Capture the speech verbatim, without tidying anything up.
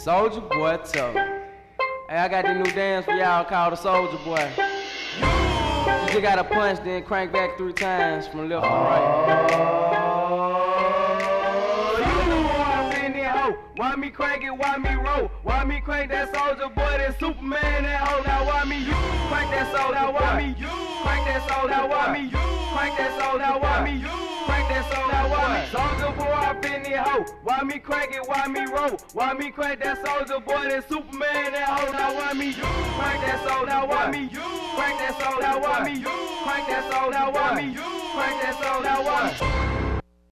Soulja Boy tough. Hey, I got this new dance for y'all called the Soulja Boy. You just gotta punch, then crank back three times from left to right. Why me crank it, why me roll? Why me crank that Soulja Boy, that Superman, that hoe? Now why me you crank that soul? Now why me you crank that soul? Now why me you crank that soul? Now why me you crank that soul? Now why me Soulja Boy up in the hoe? Why me crank it, why me roll? Why me crank that Soulja Boy, that Superman, that hoe? Now why me you crank that soul? Now why me you crank that soul? Now why me you crank that soul? Now why me you crank that soul? Now why me